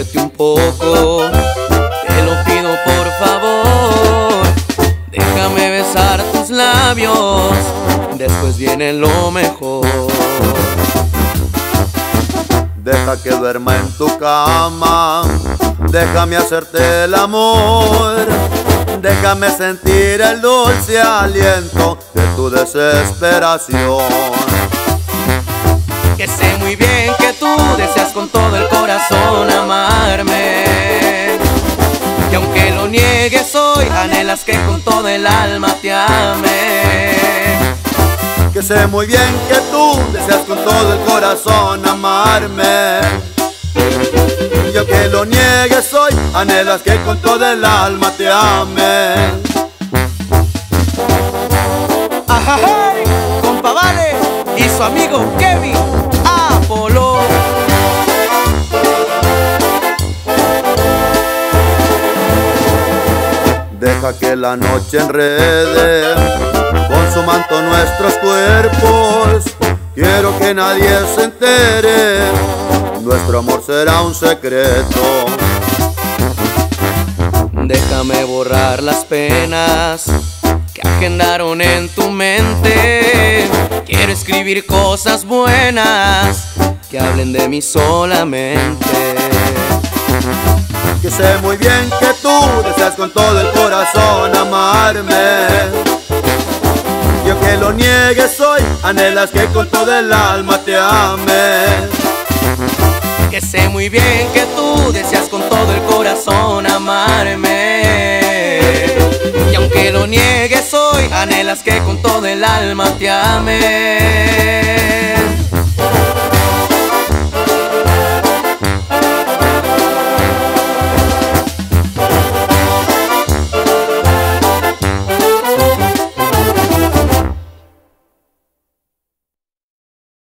quiérete un poco, te lo pido por favor. Déjame besar tus labios, después viene lo mejor. Deja que duerma en tu cama, déjame hacerte el amor. Déjame sentir el dulce aliento de tu desesperación. Que sé muy bien que tú deseas con todo el corazón amarme, y aunque lo niegues hoy, anhelas que con todo el alma te ame. Que sé muy bien que tú deseas con todo el corazón amarme, y aunque lo niegues hoy, anhelas que con todo el alma te ame. ¡Ajá! Compa Vale y su amigo Kevin Apolo. Deja que la noche enrede con su manto nuestros cuerpos. Quiero que nadie se entere, nuestro amor será un secreto. Déjame borrar las penas que agendaron en tu mente. Quiero escribir cosas buenas que hablen de mí solamente. Que sé muy bien que tú deseas con todo el corazón amarme, y aunque lo niegues hoy, anhelas que con todo el alma te ame. Que sé muy bien que tú deseas con todo el corazón amarme, y aunque lo niegues hoy, anhelas que con todo el alma te ame.